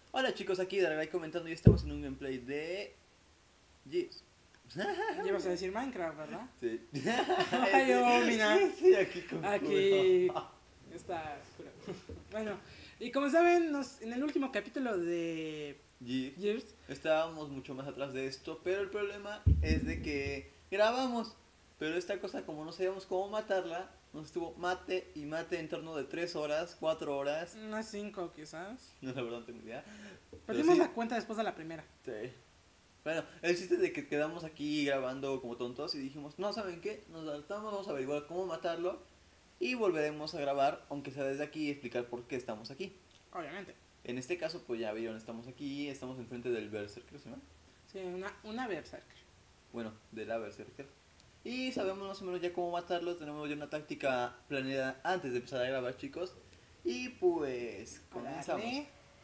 Hola chicos, aquí Dargai comentando y estamos en un gameplay de Gears. Ibas a decir Minecraft, ¿verdad? Sí. Ay, oh, mira. Sí, aquí con Aquí está cura. Bueno, y como saben, en el último capítulo de Gears. Gears, Estábamos mucho más atrás de esto, pero el problema es de que grabamos. Pero esta cosa, como no sabíamos cómo matarla, nos estuvo mate y mate en torno de 3 horas, 4 horas. unas 5 quizás. No, la verdad no tengo idea. Pero Perdimos sí, la cuenta después de la primera. sí. Bueno, el chiste es de que quedamos aquí grabando como tontos y dijimos, no, ¿saben qué? Nos saltamos, vamos a averiguar cómo matarlo y volveremos a grabar, aunque sea desde aquí, y explicar por qué estamos aquí. Obviamente. En este caso, pues ya vieron, estamos aquí, estamos enfrente del Berserker, ¿se llama? Sí, una Berserker. Bueno, de la Berserker. Y sabemos más o menos ya cómo matarlo, tenemos ya una táctica planeada antes de empezar a grabar, chicos. Y pues, A comenzamos. darle.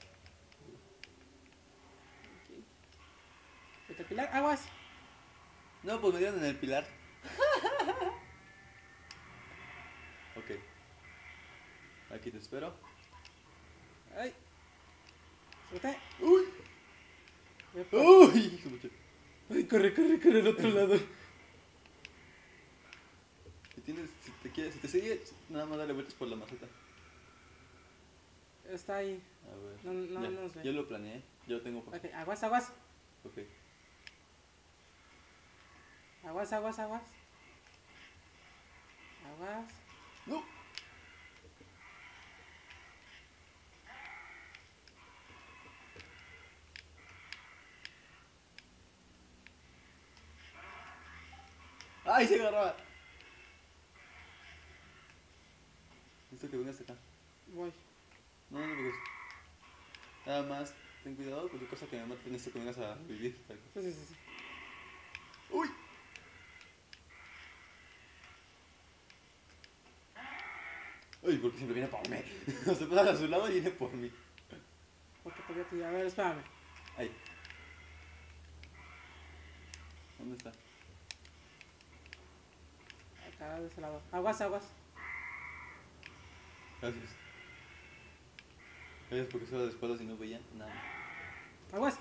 Ok. Vete a pilar, aguas. No, pues me dieron en el pilar. Ok, aquí te espero. Ay. Suerte. ¡Uy! Epa. ¡Uy! Hijo de pucha. Ay, corre, corre, corre al otro lado. Si te quieres, si te sigue, nada más dale vueltas por la maceta. Está ahí. A ver. No, Ya, no nos ve. yo lo planeé. Yo tengo. Ok, aguas, aguas. Ok. Aguas, aguas, aguas. Aguas. ¡No! ¡Ay, se agarraba! Listo que vengas acá. Voy. No, no me preocupes. Nada más, ten cuidado, cualquier cosa que me mate, necesito que vengas a vivir. Sí, sí, sí, sí. ¡Uy! ¡Uy! Porque siempre viene por mí. No se pasa a su lado y viene por mí. Porque te voy a tirar. A ver, espérame. Ahí. ¿Dónde está? Acá de ese lado. Aguas, aguas. Gracias. Gracias porque estaba de espaldas y no veía nada. Aguas.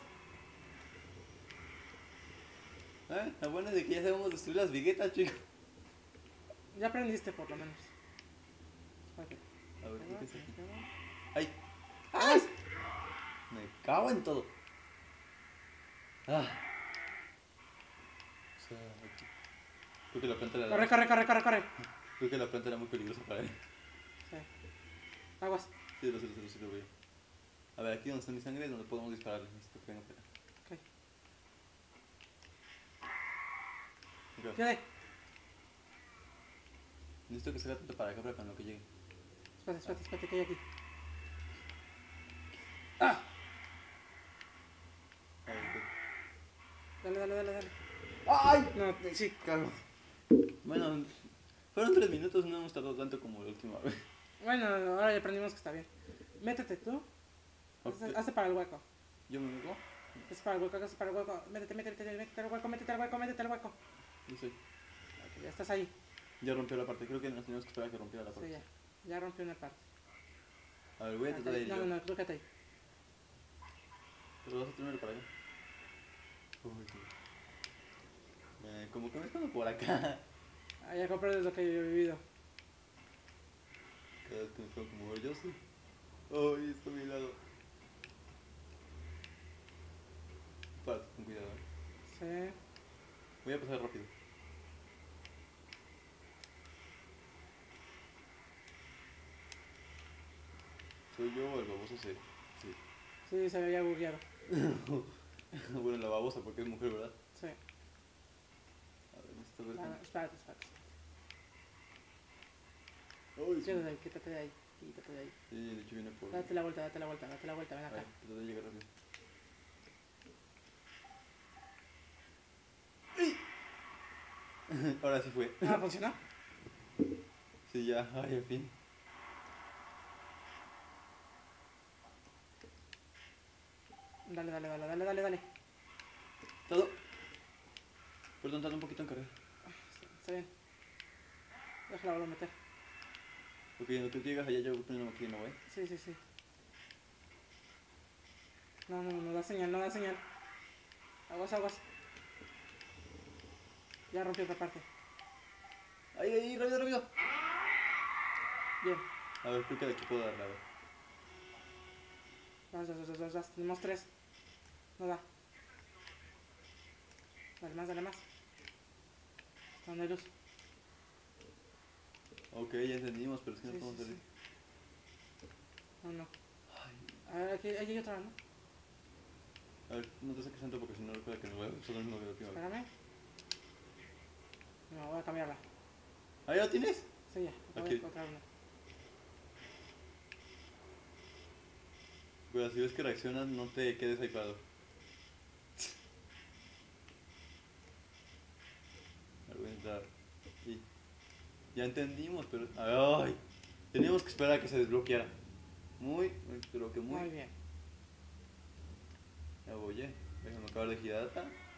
Lo bueno es de que ya sabemos destruir las viguetas, chicos. Ya aprendiste por lo menos. Espérate. A ver, ¿qué Aguas, es aquí? aguas. ¡Ay! ¡Aguas! Me cago en todo. Ah. O sea, aquí. Creo que la planta era. Corre, corre, corre, corre, corre. Creo que la planta era muy peligrosa para él. Sí. Aguas. Sí, lo veo. A ver, aquí donde está mi sangre es donde podemos dispararle. Necesito que venga para acá. Ok. Ok. Quede. Necesito que salga tanto para acá para cuando que llegue. Espérate, espérate, espérate, que hay aquí. ¡Ah! A ver, ok. Dale, dale, dale, dale. ¡Ay! No, sí. Cago. Bueno, fueron 3 minutos, no hemos tardado tanto como la última vez. Bueno, ahora ya aprendimos que está bien. Métete tú. Ok. Hazte para el hueco. Yo me muevo. Hazte para el hueco, hazte para el hueco. Métete, métete, métete al hueco, métete al hueco, métete al hueco. Yo sé. Ok, ya estás ahí. Ya rompió la parte. Creo que nos teníamos que esperar a que rompiera la Sí, parte. ya. Ya rompió una parte. A ver, voy a tratar de ir No, yo. no, no, tú quédate ahí. Pero vas a tenerlo para allá. Uy, tío. Como que me escondo por acá. Ah, ya comprendes lo que yo he vivido. Cada vez que me tengo que mover, yo sí. Ay, está a mi lado. Párate, con cuidado, Sí. Voy a pasar rápido. ¿Soy yo o el baboso? Sí. Sí. Sí, se había bugueado. Bueno, la babosa porque es mujer, ¿verdad? Sí. A ver, necesito ver. No, no, espérate, espérate. Ay, sí. Quédate ahí, quítate de ahí. Quítate de ahí. Sí, de hecho viene por. Date la vuelta, date la vuelta, date la vuelta, ven A acá. ver, trato de llegar rápido. Ahora sí fue. Ah, ¿funcionó? Sí, ya, ay, al fin. Dale, dale, dale, dale, dale, dale. Todo. Perdón, tarda un poquito en cargar. Está bien. Déjala volver a meter. Ok, en lo que llegas allá, yo voy poniendo la máquina, ¿eh? Sí, sí, sí. No, no, no da señal, no da señal. Aguas, aguas. Ya rompí otra parte. Ahí, ahí, rápido, rápido. Bien. A ver, creo que de aquí puedo darle, a ver. Vas. Tenemos 3. No da. Dale más, dale más. ¿Dónde hay luz? Ok, ya entendimos, pero es que no Sí, podemos sí, salir. sí. No, no. Ay, A ver, aquí hay otra, ¿no? a ver, no te saques tanto porque si no recuerda que no voy a usar el mismo video que me. Espérame. No, voy a cambiarla. ¿Ah, ya lo tienes? Sí, ya. Acabo de Aquí. encontrar una. Pues si ves que reaccionas, no te quedes ahí parado. A ver, voy a entrar. Y ya entendimos, pero. ¡Ay! Teníamos que esperar a que se desbloqueara. Pero que muy. Muy bien. Ya voy, déjame acabar de girar.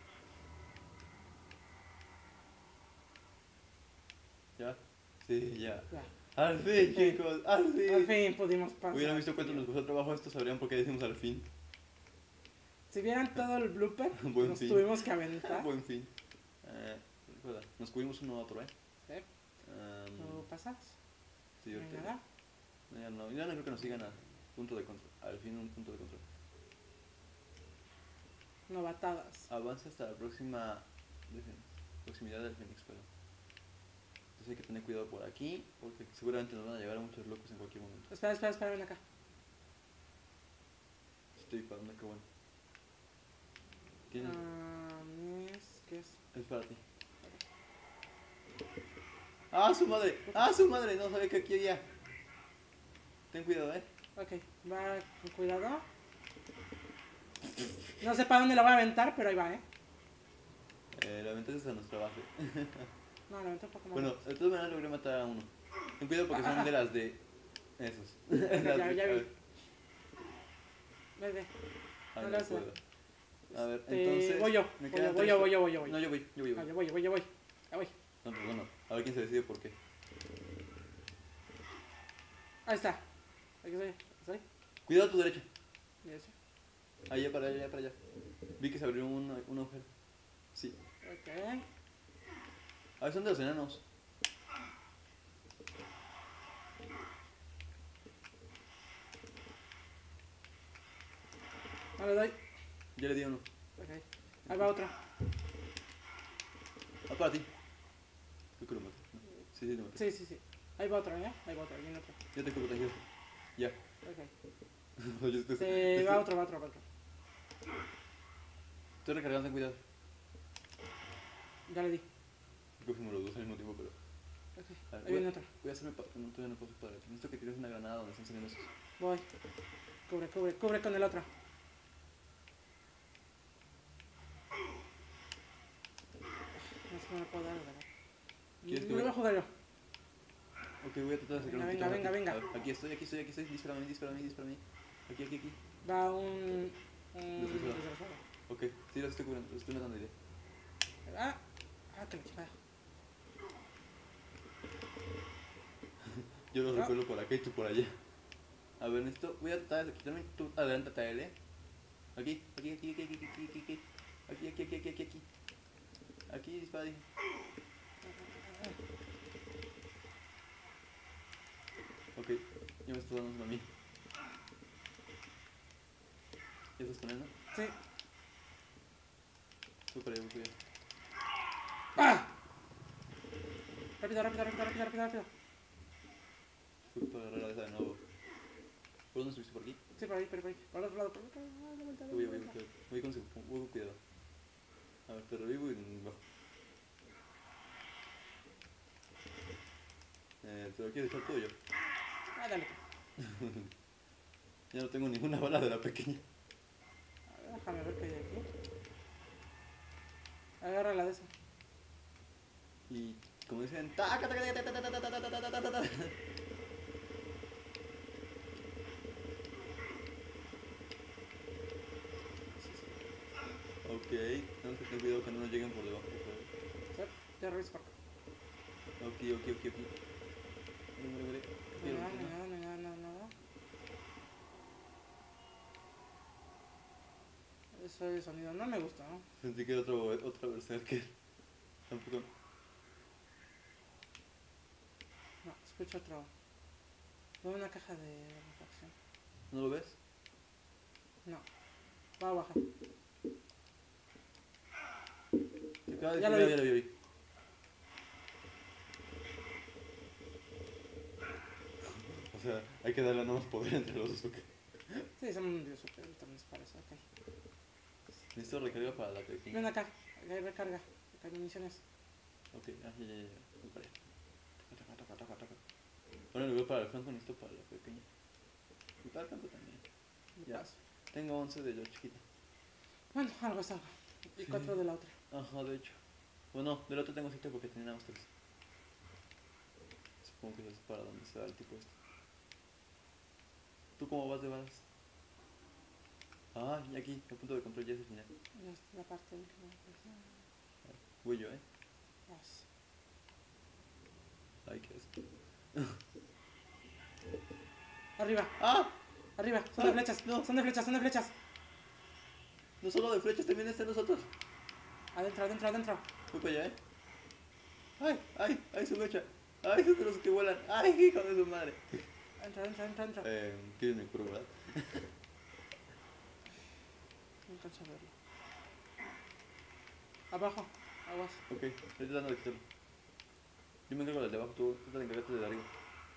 ¿Ya? Sí, ya. Ya. Al fin, Sí. chicos, al fin. Al fin pudimos pasar. Hubieran visto cuánto nos costó trabajo esto, sabrían por qué decimos al fin. Si vieran todo el blooper, Buen nos fin. tuvimos que aventar. Buen fin. Recuerda, nos cubrimos uno a otro, Sí. ¿Tú pasas? Sí, No hay ahorita. nada. Ya no creo que nos sigan a punto de control. Al fin un punto de control. Novatadas. Avanza hasta la próxima proximidad del Fénix, pero. Entonces hay que tener cuidado por aquí, porque seguramente nos van a llegar muchos locos en cualquier momento. Espera, ven acá. Estoy para dónde, qué bueno. ¿Tienes? ¿Qué es? Es para ti. ¡Ah, su madre! ¡Ah, su madre! No sabía que aquí había. Ten cuidado, Ok, va con cuidado. No sé para dónde la voy a aventar, pero ahí va, La ventaja es a nuestra base. No, la aventé un poco más. Bueno, de todas maneras logré matar a uno. Ten cuidado porque son de las de. Esos. Ya A vi. ver. Ve. Ay, No no le hace. puedo. A ver, entonces. Voy yo. me Voy quedan yo. tres- No, Voy. yo voy. No, yo voy. Ya voy. No, pues bueno, a ver quién se decide por qué. Ahí está. Aquí estoy. Cuidado a tu derecha. Mira ese. Allá para allá, para allá. Vi que se abrió un agujero. Sí. Ok. A ver, son de los enanos. No le doy. Ya le di uno. Ok. Ahí va otra. Ah, para ti. Creo que lo maté. No. Sí, lo maté. Sí. Ahí va otra, Ahí va otra, viene otra. Ya te protegido. Ya. Ok. Yo Va otro. Estoy recargando, ten cuidado. Ya le di. Cogimos los dos al mismo tiempo, pero. Ok. A ver, Ahí viene otra. voy a hacerme para. No, todavía no puedo hacer para. Necesito que tires una granada donde están saliendo esos. Voy. Cubre con el otro. No sé cómo le puedo dar, ¿verdad? ¿Quieres que No lo voy a jugar yo. Ok, voy a tratar de sacar un Venga, poquito más venga. A ver, aquí estoy. Dispárame. Aquí. Va un Desgraciado. desgraciado. Ok, sí, los estoy cubriendo, los estoy matando ya. Que la chingada. Yo los Ah. repelo por acá y tú por allá. A ver, esto voy a tratar de quitarme. Tú adelántate a él, Aquí. Aquí dispara, dije. Ok, ya me estás dando a mí. ¿Ya estás con él, no? Sí. Tú para allá, voy para allá. ¡Ah! Rápido. Fui para agarrar a esa de nuevo. ¿Por dónde subiste? ¿Por aquí? Sí, por ahí. Por el otro lado. Voy con cuidado. A ver, te revivo y bajo. ¿Te lo quieres echar tú o yo? Dale. Ya no tengo ninguna bala de la pequeña. A ver, déjame ver qué hay aquí. Agarra la de esa. Y como dicen, taca. Ok, tenemos que tener cuidado que no nos lleguen por debajo, por favor. Sí, ya reviso por acá. Ok. Muere. No hay nada. Ese sonido no me gustó, ¿no? Sentí que era otro berserker. Tampoco. No, escucho otro. Veo una caja de refacción. ¿No lo ves? No, va a bajar. Te acaba de Ya lo decir, vi. ya lo vi. O sea, hay que darle nuevos poder entre los dos. Sí, son un dios super, también es para eso, ok. Necesito recarga para la Ven pequeña. acá, hay recarga, municiones. Ok, ya. Voy para allá. Taca. Bueno, en lugar para el flanco necesito para la pequeña. Y para el campo también. De Ya. paso. Tengo 11 de yo chiquita. Bueno, algo es algo. Y Sí. 4 de la otra. Ajá, de hecho. Bueno, del otro tengo 7 porque tenía nada más 3. Supongo que eso es para donde se da el tipo este. ¿Tú cómo vas de balas? Ah, y aquí, a punto de comprar ya es el final. Ya está la parte última. Voy yo, Vas. Ay, qué asco. Arriba, ¡Ah! arriba, son de Ah, flechas, no. son de flechas, son de flechas. No solo de flechas, también están nosotros. Adentro, adentro, adentro. Voy para allá, ¡Ay, su mecha! ¡Ay, son de los que vuelan! ¡Ay, hijo de su madre! Adentro, adentro, adentro, adentro. ¿Quieres mi curo, verdad? No alcanzo a verlo. Abajo, aguas. Ok, estoy tratando de quitarlo. Yo me encargo del de abajo, tú te encargaste del de arriba.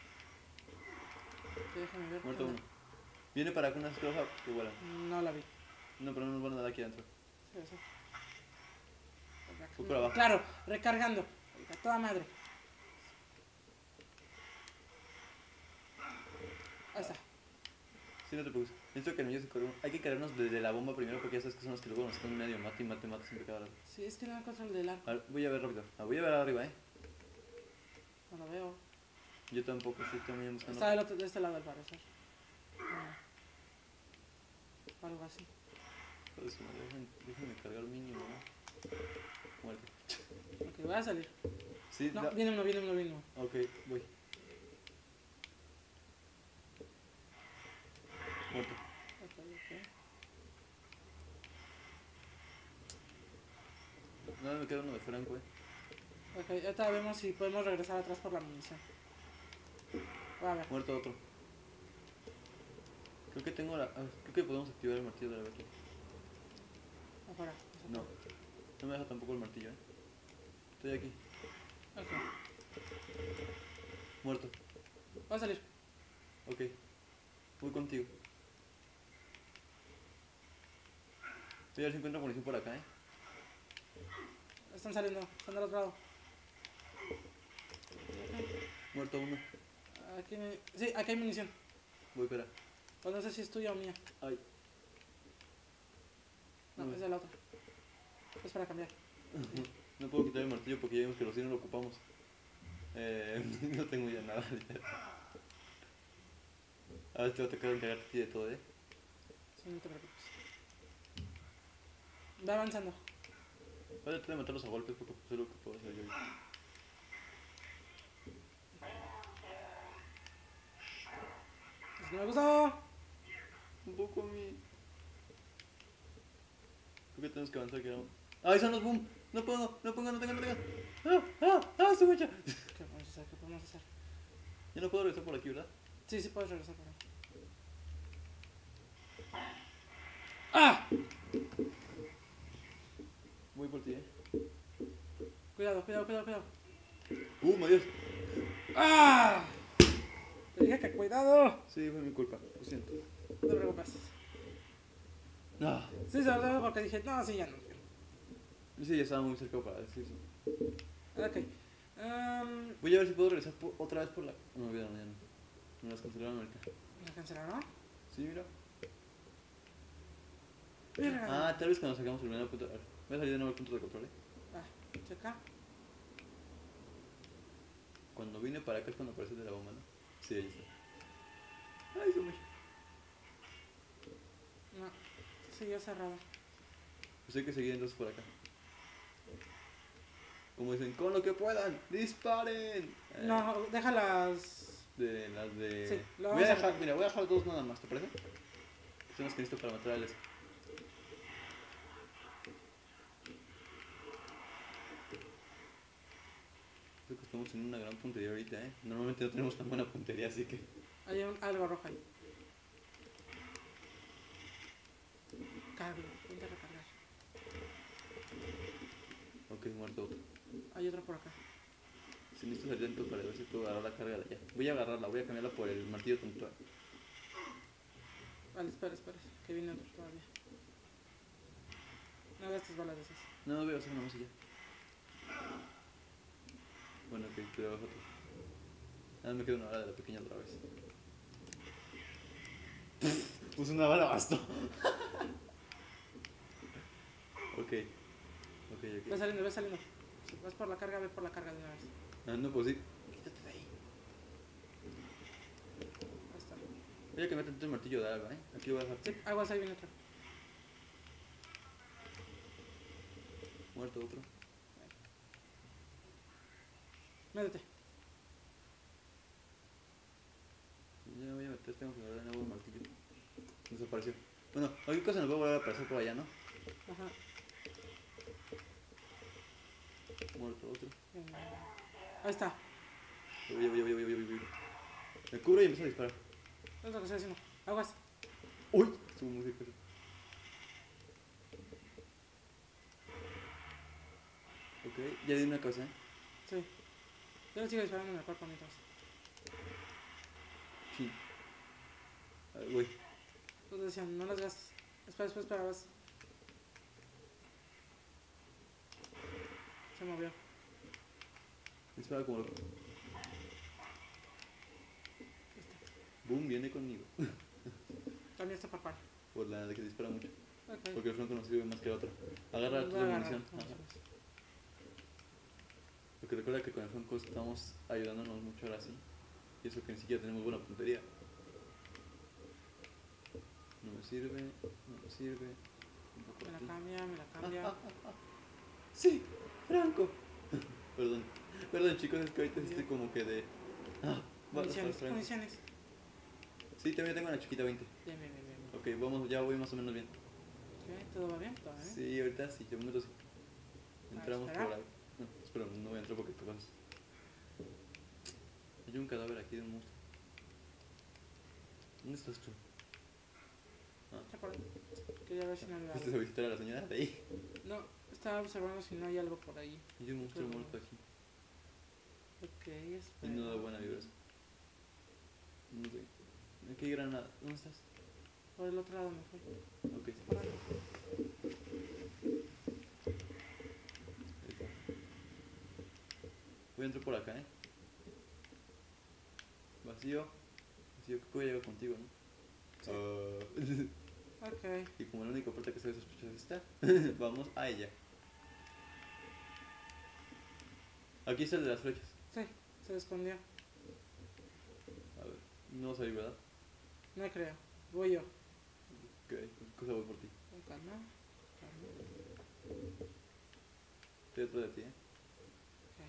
Sí, déjame ver. Muerto uno. Viene para acá una escrofa que vuelan. No la vi. No, pero no nos van a dar aquí adentro. Sí, sí. Voy por abajo. Claro, recargando. A toda madre. Ahí está. Sí, no te preocupes. Necesito que me ayudes a correr. Hay que cargarnos desde la bomba primero porque ya sabes que son los que luego nos están medio mate siempre cada rato. Sí, es que no encuentro el del arco. A ver, voy a ver rápido. Voy a ver arriba, No lo veo. Yo tampoco estoy también buscando. Está del otro, de este lado al parecer. O algo así. Joder, su madre, déjenme cargar mínimo, ¿no? Muerto. Ok, voy a salir. Sí, No, viene uno, viene uno, viene uno. Ok, voy. Muerto. Ok, ok. Nada, me queda uno de Franco, Ok, ahorita vemos si podemos regresar atrás por la munición. Voy a ver. Muerto otro. Creo que tengo creo que podemos activar el martillo de la bestia. Afuera. No. No me deja tampoco el martillo, Estoy aquí. Ok, Muerto. voy a salir. Ok. Voy contigo. Voy a ver si encuentro munición por acá, Están saliendo, están del otro lado. Muerto uno. Aquí sí, aquí hay munición. Voy, espera. Pues no sé si es tuya o mía. Ay. No, es de la otra. Es para cambiar. No puedo quitar el martillo porque ya vimos que los sí no lo ocupamos. No tengo ya nada. A ver, te va a tocar encargarte a ti de todo, Sí, no te preocupes. Va avanzando. Voy a tratar de matarlos a golpes porque pues, es lo que puedo hacer yo. Pues no me gustó. Un poco a mí. Creo que tenemos que avanzar, que no. ¡Ay, son los boom! No puedo, no tengo. ¡Su mecha! ¿Qué podemos hacer? ¿Qué podemos hacer? Yo no puedo regresar por aquí, ¿verdad? Sí, sí puedes regresar por ahí. ¡Ah! Voy por ti, Cuidado, cuidado, cuidado, cuidado. Dios! ¡Ah! Te dije que cuidado. Sí, fue mi culpa, lo siento. No te preocupes. No. Sí, sobre todo porque dije, no, sí, ya no. Sí, ya estaba muy cerca para decir eso. Ok. Voy a ver si puedo regresar otra vez por la. No, olvidaron, ya no. Me las cancelaron ahorita. ¿Me cancelaron? Sí, mira. Mira. Tal vez cuando sacamos el primer punto. A ver, voy a salir de nuevo al punto de control, Va, checa. Cuando vine para acá es cuando aparece de la bomba, ¿no? Sí, ahí está. Ay, su mecha. No, siguió cerrada. Pues hay que seguir entonces por acá. Como dicen, con lo que puedan, disparen. No, déjalas. De las de. Sí, lo voy a vamos a dejar, dejar. mira, voy a dejar dos nada más, ¿te parece? Son las que necesito para matar a Alex. estamos teniendo una gran puntería ahorita, ¿eh? Normalmente no tenemos tan buena puntería, así que... Hay algo rojo ahí. Cargo, ponte a recargar. Ok, muerto otro. Hay otro por acá. Si necesito salir dentro para ver si puedo agarrar la carga de allá. Voy a agarrarla, voy a cambiarla por el martillo tontual. Vale, espera, que viene otro todavía. No gastes balas de esas. No, voy a hacer una más y ya. Bueno, ok, te bajo otro. Ah, me queda una bala de la pequeña otra vez. Puse una bala basto. Ok. Ve saliendo. Si vas por la carga, ve por la carga de una vez. Ah, no, pues sí. Quítate de ahí. Ahí está. Voy a cambiar tanto el martillo de alba, ¿eh? Aquí lo voy a dejar. Sí, aguas, ahí viene otro. Muerto otro. Métete. Ya voy a meter, tengo que agarrar de nuevo el martillo. Desapareció. Bueno, cualquier cosa nos va a volver a aparecer por allá, ¿no? Ajá. Muerto otro. Ahí está. Voy. Me cubro y empiezo a disparar. Es lo que estoy haciendo. Aguas. ¡Uy! Estuvo muy cerca. Ok, ya di una cosa, ¿eh? Sí. Yo le sigo disparando en el cuerpo mientras. Sí. A ver, voy. Todos decían, no las gastes. Espera, vas. Se movió. Dispara como loco. Boom, viene conmigo. También está por par. Por la de que dispara mucho. Ok. Porque el flanco no sirve más que la otra. Agarra Voy toda a la agarrar, munición. vamos Ajá. a ver. Porque recuerda que con el flanco estamos ayudándonos mucho ahora sí. Y eso que ni siquiera tenemos buena puntería. No me sirve. Un poco Me la aquí. cambia. Sí, Franco. Perdón chicos, es que ahorita estoy como que de... balas para Franco. Municiones. Sí, también tengo una chiquita 20. Bien. Ok, vamos, ya voy más o menos bien. Ok, ¿todo va bien? ¿Todo bien? Sí, ahorita sí, de momento sí. Entramos esperar. por ahí. No, espera, no voy a entrar porque te vas. Hay un cadáver aquí de un monstruo. ¿Dónde estás tú? Ya por ahí. Quería ver si no había ¿Fuiste a algo. visitar a la señora de ahí? No, estaba observando si no hay algo por ahí. Hay un monstruo muerto aquí. Ok, Y espera. no da buena vibra eso. No sé. Aquí hay granada. ¿Dónde estás? Por el otro lado me fui. Ok, sí. Por ahí. Ahí está. Voy a entrar por acá, Vacío. Creo que voy a llegar contigo, ¿no? Sí. Ok. Y como la única puerta que se ve sospechosa está, vamos a ella. Aquí está el de las flechas. Sí, se escondió. A ver, no va a salir, ¿verdad? No creo. Voy yo. Ok, cualquier cosa voy por ti. Acá no. Estoy detrás de ti, Ok.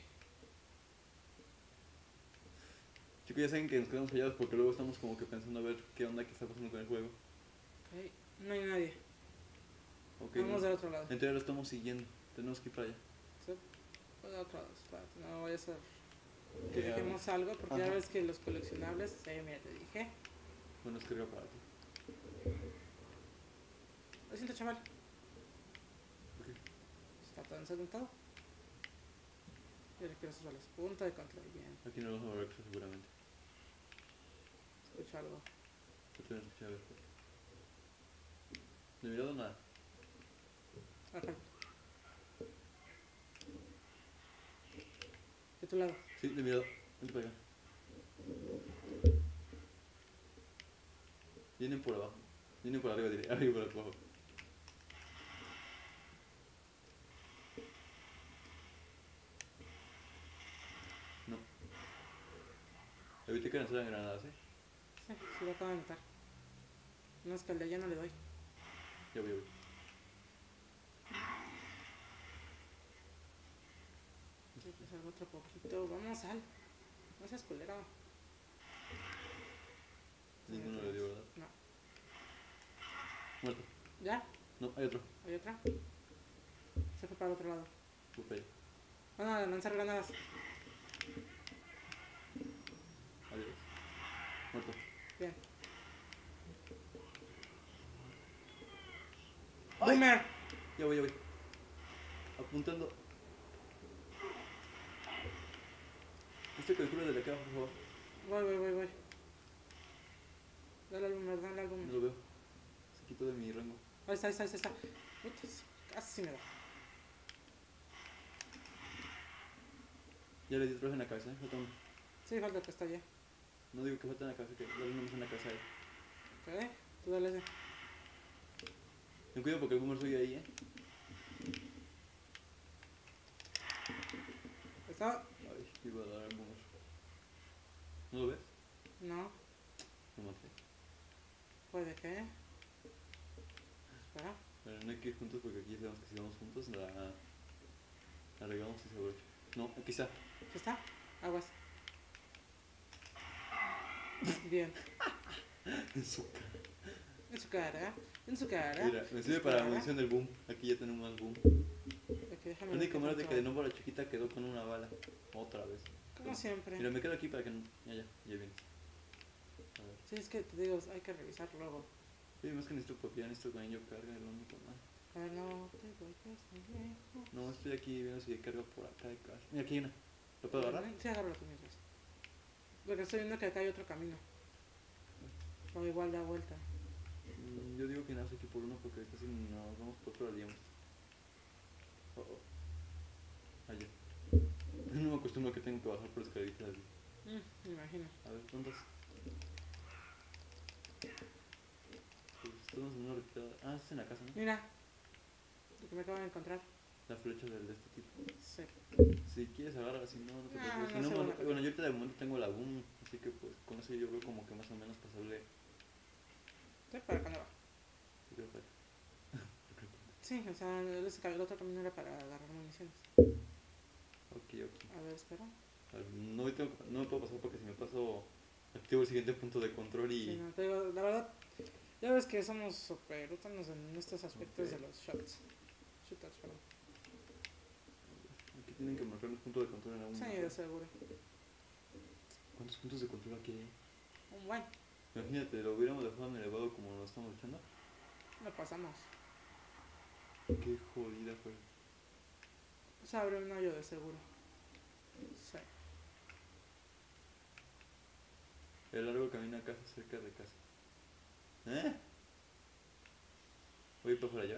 Chicos, ya saben que nos quedamos callados porque luego estamos como que pensando a ver qué onda que está pasando con el juego. Ok. No hay nadie. Ok, Vamos no. del otro lado. En teoría lo estamos siguiendo. Tenemos que ir para allá. Sí. Del otro lado. Espérate, no vaya a ser ¿Qué que dejemos algo porque ya Ajá. ves que los coleccionables, mira, te dije. Bueno, es carga para ti. Lo siento, chaval. Ok. Está tan sentado. Yo le quiero sus balas. Punto de control. Bien. Aquí no lo vamos a ver seguramente. Escucho algo. Yo también escuché a ver. No he mirado nada. Acá. De tu lado. Sí, no he mirado. Vente para acá. Vienen por abajo. Vienen por arriba, diré. Arriba por abajo. No. Evité que lanzaran granadas, Sí, sí lo acabo de notar. No es que al de allá no le doy. Ya voy. Sí, pues algo otro poquito. Vamos, sal. No seas culero. Ninguno le dio, ¿verdad? No. Muerto. ¿Ya? No, hay otro. ¿Hay otra? Se fue para el otro lado. Fue para allá. Van a lanzar granadas. Boomer. Ya voy, ya voy. Apuntando. Este calculo de la caja, por favor. Voy. Dale al boomer, dale al No boomer. lo veo. Se quitó de mi rango. Ahí está. Puta, casi me da. Ya le di otro en la cabeza, falta uno. Sí, falta que está allá. No digo que falta en la cabeza, que dale una más en la cabeza. Ok, tú dale ese. Ten cuidado porque el boomer soy ahí, ¿Está? Ay, iba a dar al boomer. ¿No lo ves? No, Lo maté. puede que. Espera. Pero no hay que ir juntos porque aquí sabemos que si vamos juntos la regamos y se abrocha. No, aquí está. ¿Sí está? Aguas. Bien. En su cara. En su cara. En su cara. Mira, me sirve para la munición del boom. Aquí ya tenemos más boom. Ok, déjame El ver único qué malo es de que tanto- de nuevo la chiquita quedó con una bala. Otra vez. Como siempre. Mira, me quedo aquí para que no. Ya viene. A ver. Sí, es que te digo, hay que revisar luego. Sí, más que necesito copiar, necesito con ello carga, es lo único mal. A ver, no te vayas muy lejos. No, estoy aquí viendo si carga por acá de casa. Mira, aquí hay una. ¿Lo puedo agarrar? Sí, agárralo tú mientras. Porque estoy viendo que acá hay otro camino. O igual da vuelta. Yo digo que nada más aquí por uno porque casi nos vamos por otro aliamos. Allá. No me acostumbro a que tengo que bajar por escaleritas así. Me imagino. A ver, ¿dónde estás? Pues estamos en una retirada. Ah, estás en la casa, ¿no? Mira, lo que me acabo de encontrar. La flecha de este tipo. Sí. Si quieres agarrar, si no, no te No, preocupes. no Si no, se van a bueno, yo ahorita de momento tengo la boom, así que pues con eso yo veo como que más o menos pasable. Sí, para acá no va. Yo creo que- Sí, o sea, el otro camino era para agarrar municiones. Ok. A ver, espera. A ver, no me puedo pasar porque si me paso activo el siguiente punto de control y... Sí, no, te digo, la verdad, ya ves que somos super útanos en estos aspectos Ok. de los shots. Shooters, perdón. Aquí tienen que marcar los puntos de control en algún Sí, mapa. de seguro. ¿Cuántos puntos de control aquí hay? Un buen. Imagínate, lo hubiéramos dejado en elevado como lo estamos echando. Lo pasamos. Qué jodida fue. Se abre un hoyo de seguro. Sí. El largo camino a casa cerca de casa. ¿Eh? ¿Voy para allá?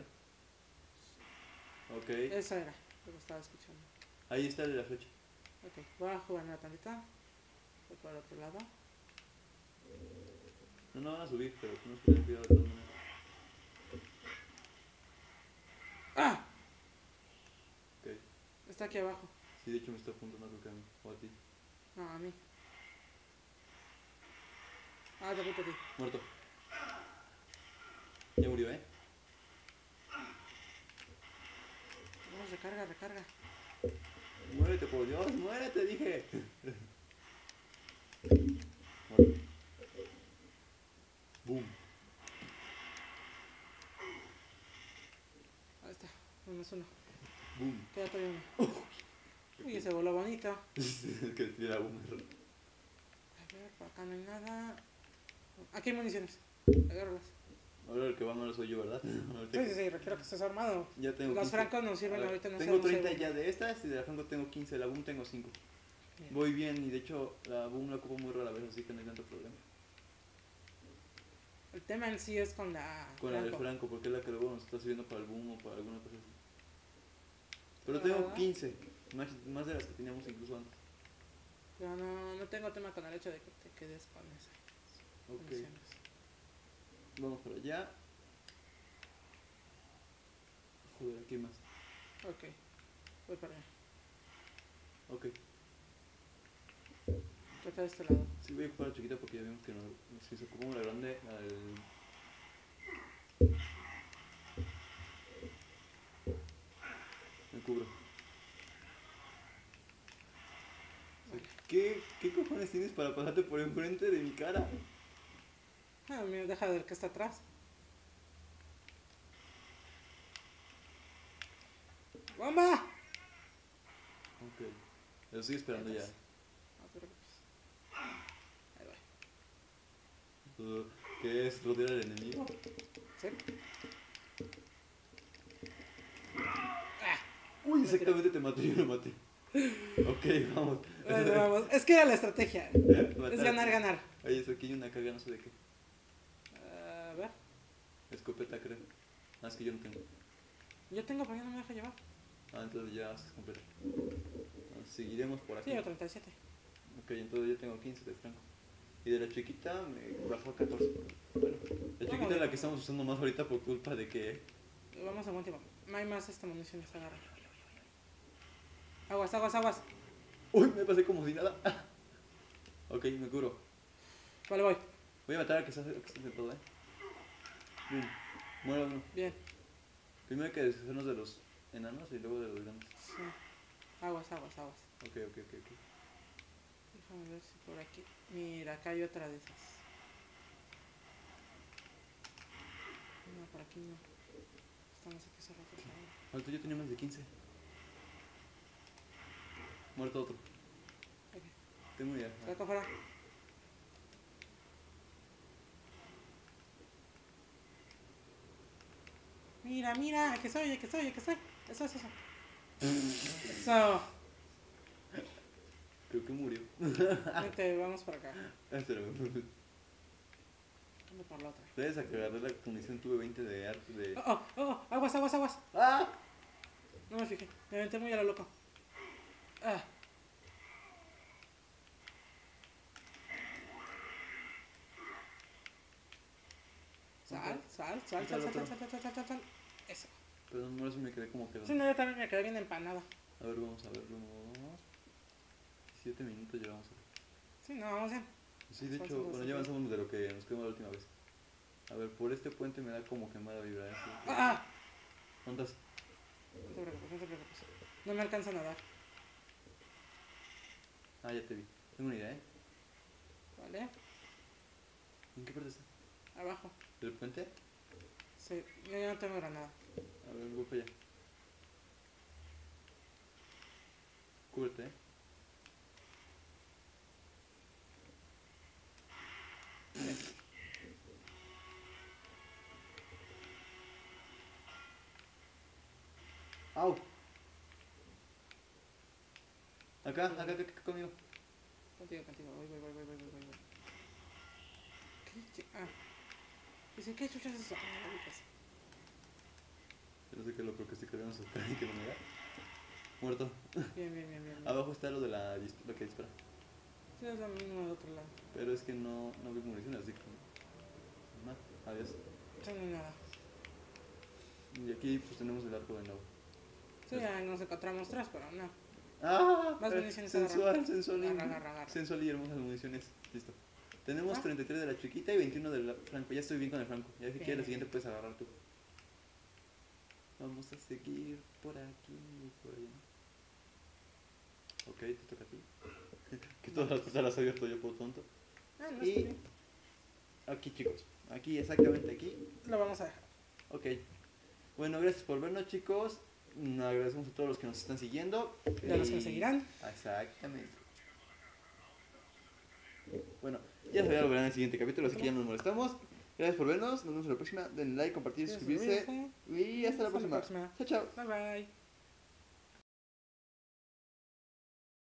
Ok. Eso era lo que estaba escuchando. Ahí está la flecha. Ok, voy a jugar una tantita. Voy por el otro lado. No van a subir, pero tenemos que tener cuidado de todas maneras. ¡Ah! Ok. Está aquí abajo. Sí, de hecho me está apuntando creo que a mí. O a ti. No, a mí. Ah, te apunto a ti. Muerto. Ya murió, ¿eh? Vamos, recarga. Muérete, por Dios, muérete, dije. Muerto. Boom. Ahí está. -1. Boom. Queda todavía uno. Uy, ese voló bonito. Es que tira boom. A ver, por acá no hay nada. Aquí hay municiones. Agárralas. Ahora el que va malo soy yo, ¿verdad? Sí, requiero que estés armado. Ya tengo Los 15. francos nos sirven A ver, ahorita, no tengo sé, 30 ya de estas y de la franco tengo 15, la boom tengo 5. Bien. Voy bien y de hecho la boom la ocupo muy rara vez, así que no hay tanto problema. El tema en sí es con la Con la del franco. franco, porque es la que luego nos está sirviendo para el boom o para alguna cosa así. Pero Ah. tengo 15, más de las que teníamos incluso antes. Yo no tengo tema con el hecho de que te quedes con esas Ok, municiones. vamos para allá. Joder, aquí hay más. Ok, voy para allá. Ok, Trata de este lado. sí voy a ocupar la chiquita porque ya vimos que no, si se ocupamos la grande me cubro. O sea, ¿qué cojones tienes para pasarte por enfrente de mi cara? Ah, mira, deja de ver que está atrás. ¡Bomba! Ok, lo estoy esperando ya. No te preocupes. Ahí va. ¿Qué es rodear al enemigo? ¿Sí? exactamente te maté, yo lo maté. Ok, vamos. Bueno, vamos. Es que era la estrategia. Es ganar, ganar. Oye, eso aquí hay una carga, no sé de qué. A ver. Escopeta, creo. Ah, es que yo no tengo. Yo tengo, pero ya no me deja llevar. Ah, entonces ya se completa. Seguiremos por aquí. Sí, o 37. Ok, entonces yo tengo 15 de franco. Y de la chiquita me bajó a 14. Bueno, la chiquita es la que estamos usando más ahorita por culpa de que... Vamos a buen tiempo. No hay más municiones, agarra. Aguas, aguas, aguas. Uy, me pasé como si nada. Ok, me curo. Vale, voy. Voy a matar al que está sentado, Bien, muero uno. Bien. Primero hay que deshacernos de los enanos y luego de los grandes. Sí. Aguas, aguas, aguas. Ok. Déjame ver si por aquí. Mira, acá hay otra de esas. No, por aquí no. Estamos aquí hace rato. Alto, yo tenía más de 15. Muerto otro. Ok. Tengo ya. Está acá afuera. Mira, mira, que soy. Eso. Eso. Creo que murió. Vete, vamos para acá. Espera, Ando por la otra. ¿sabes? A que agarré la munición tuve 20 de arte de... Aguas, aguas, aguas. ¡Ah! No me fijé. Me aventé muy a lo loco. Ah. Sal. Eso. Pero no sé, me quedé como quedó. Sí, no, yo también me quedé bien empanada. A ver, vamos. 17 minutos llevamos. Sí, no, vamos bien. Sí, de hecho, bueno, ya avanzamos de lo que nos quedamos la última vez. A ver, por este puente me da como que mala vibra. ¡Ah! ¿Cuántas? No te preocupes. No me alcanza a nadar. Ah, ya te vi. Tengo una idea, ¿Vale? ¿En qué parte está? Abajo. ¿Del puente? Sí, yo ya no tengo granada. A ver, voy para allá. Cúbrete, ¡Au! Acá conmigo. Contigo. Voy. ¿Qué? Ah. Dice, ¿qué chuchas es eso? Yo no sé qué es lo creo que estoy cargando su cara y que no me da. Muerto. Bien. Abajo está lo de lo que dispara. Sí, es lo mismo del otro lado. Pero es que no veo munición, así que... Adiós. Ya no hay nada. Y aquí pues tenemos el arco de nuevo. Sí, ya nos encontramos tres, pero no. ¡Ah! Más municiones. Sensual Agarra. sensual y hermosas municiones. Listo. Tenemos 33 de la chiquita y 21 del franco. Ya estoy bien con el franco. Ya dije que la siguiente puedes agarrar tú. Vamos a seguir por aquí y por allá. Ok, te toca a ti. Que todas las cosas las he abierto yo por tonto. Ah, no, Y está bien. aquí, chicos. Aquí, exactamente aquí. Lo vamos a dejar. Ok. Bueno, gracias por vernos, chicos. Agradecemos a todos los que nos están siguiendo. Y a los que nos seguirán. Exactamente. Bueno, ya se lo verán en el siguiente capítulo, así que ya no nos molestamos. Gracias por vernos. Nos vemos en la próxima. Denle like, compartir, suscribirse. Y hasta la próxima. Chao, chao. Bye.